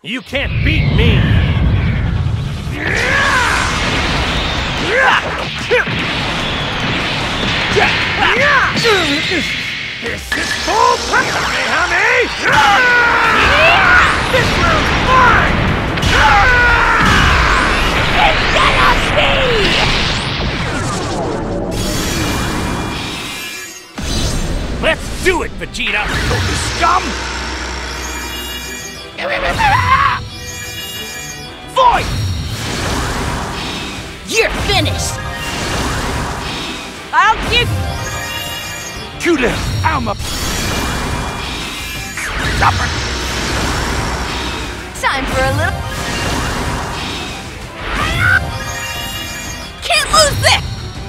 You can't beat me! This is full Kamehameha! This room's mine! Instead of me! Let's do it, Vegeta! Scum! Void! You're finished! I'll give... Kuda! Alma! Stopper! Time for a little... Can't lose this!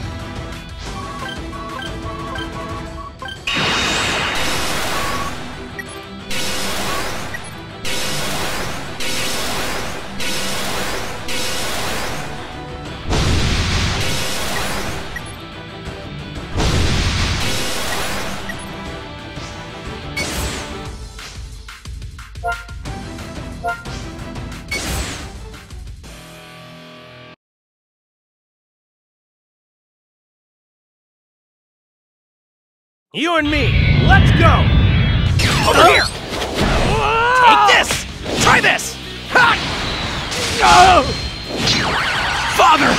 You and me, let's go! Over here! Take this! Try this! Ha! No! Father!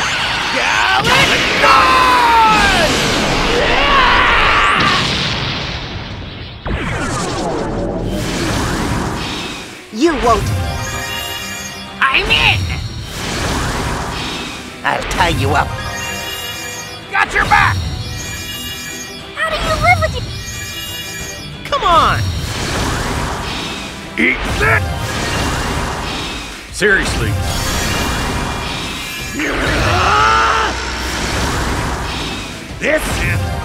You won't. I'm in! I'll tie you up. Got your back! How do you live with you? Come on! Eat that! Seriously. This is